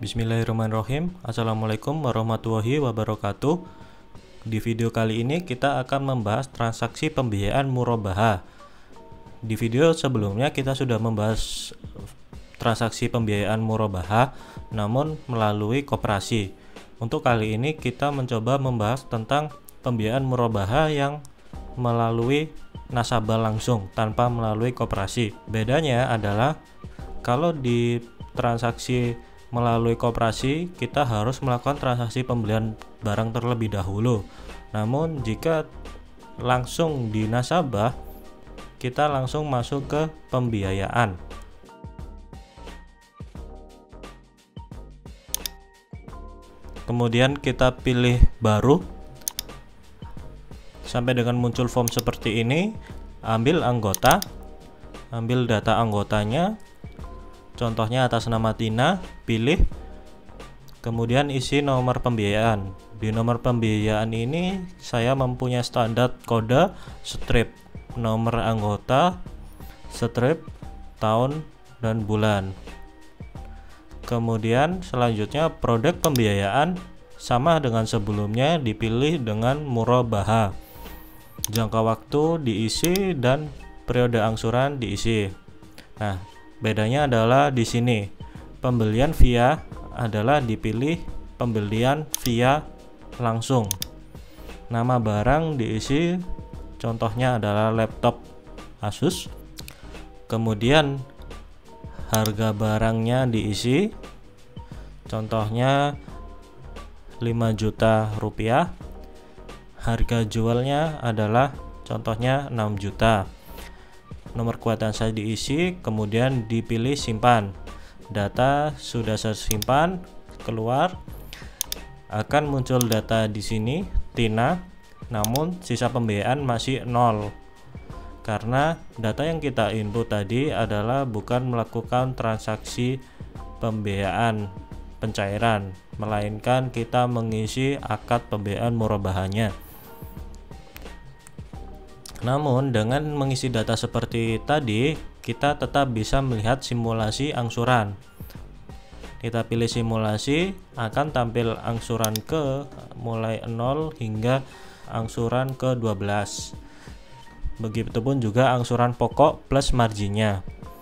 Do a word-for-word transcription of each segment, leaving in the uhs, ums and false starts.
Bismillahirrahmanirrahim. Assalamualaikum warahmatullahi wabarakatuh. Di video kali ini kita akan membahas transaksi pembiayaan murabahah. Di video sebelumnya kita sudah membahas transaksi pembiayaan murabahah namun melalui koperasi. Untuk kali ini kita mencoba membahas tentang pembiayaan murabahah yang melalui nasabah langsung tanpa melalui koperasi. Bedanya adalah kalau di transaksi melalui koperasi kita harus melakukan transaksi pembelian barang terlebih dahulu. Namun jika langsung di nasabah kita langsung masuk ke pembiayaan. Kemudian kita pilih baru sampai dengan muncul form seperti ini. Ambil anggota, ambil data anggotanya, contohnya atas nama Tina, pilih, kemudian isi nomor pembiayaan. Di nomor pembiayaan ini saya mempunyai standar kode, strip, nomor anggota, strip, tahun dan bulan. Kemudian selanjutnya produk pembiayaan sama dengan sebelumnya, dipilih dengan murabahah. Jangka waktu diisi dan periode angsuran diisi. Nah, bedanya adalah di sini pembelian via adalah dipilih pembelian via langsung. Nama barang diisi, contohnya adalah laptop Asus. Kemudian harga barangnya diisi, contohnya lima juta rupiah. Harga jualnya adalah contohnya enam juta. Nomor kuatan saya diisi, kemudian dipilih simpan. Data sudah saya simpan, keluar akan muncul data di sini Tina, namun sisa pembiayaan masih nol karena data yang kita input tadi adalah bukan melakukan transaksi pembiayaan pencairan, melainkan kita mengisi akad pembiayaan murabahahnya. Namun dengan mengisi data seperti tadi kita tetap bisa melihat simulasi angsuran. Kita pilih simulasi, akan tampil angsuran ke mulai nol hingga angsuran ke dua belas. Begitupun juga angsuran pokok plus marginnya.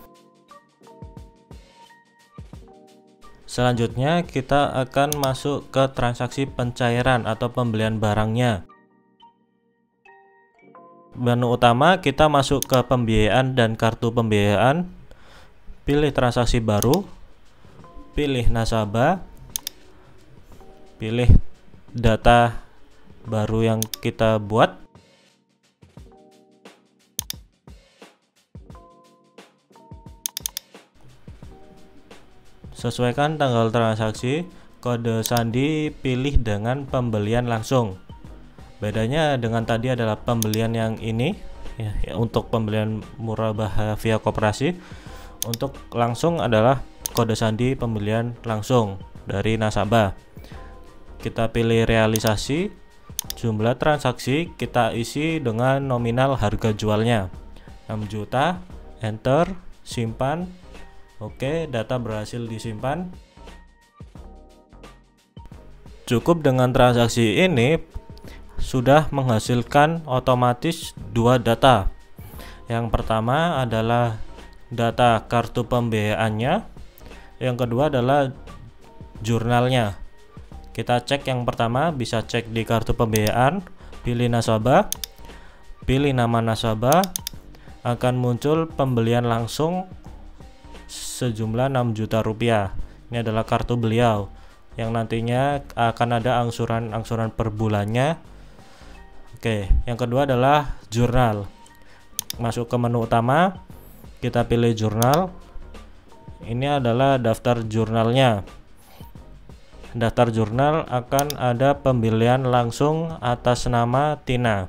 Selanjutnya kita akan masuk ke transaksi pencairan atau pembelian barangnya. Menu utama kita masuk ke pembiayaan dan kartu pembiayaan, pilih transaksi baru, pilih nasabah, pilih data baru yang kita buat, sesuaikan tanggal transaksi, kode sandi pilih dengan pembelian langsung. Bedanya dengan tadi adalah pembelian yang ini ya, ya, untuk pembelian murabahah via koperasi. Untuk langsung adalah kode sandi pembelian langsung dari nasabah. Kita pilih realisasi, jumlah transaksi kita isi dengan nominal harga jualnya enam juta, enter, simpan. Oke, data berhasil disimpan. Cukup dengan transaksi ini sudah menghasilkan otomatis dua data. Yang pertama adalah data kartu pembiayaannya, yang kedua adalah jurnalnya. Kita cek yang pertama, bisa cek di kartu pembiayaan, pilih nasabah, pilih nama nasabah, akan muncul pembelian langsung sejumlah enam juta rupiah. Ini adalah kartu beliau yang nantinya akan ada angsuran-angsuran per bulannya. Oke, yang kedua adalah jurnal. Masuk ke menu utama, kita pilih jurnal. Ini adalah daftar jurnalnya. Daftar jurnal akan ada pembelian langsung atas nama Tina.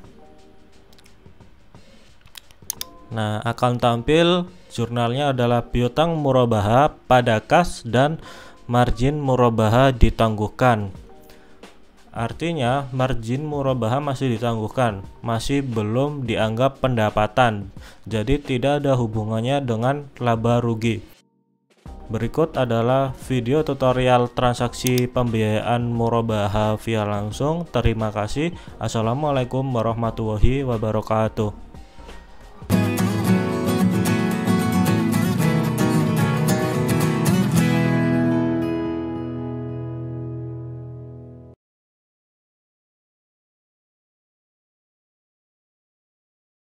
Nah, akan tampil jurnalnya adalah piutang murabahah pada kas dan margin murabahah ditangguhkan. Artinya margin murabahah masih ditangguhkan, masih belum dianggap pendapatan, jadi tidak ada hubungannya dengan laba rugi. Berikut adalah video tutorial transaksi pembiayaan murabahah via langsung. Terima kasih. Assalamualaikum warahmatullahi wabarakatuh.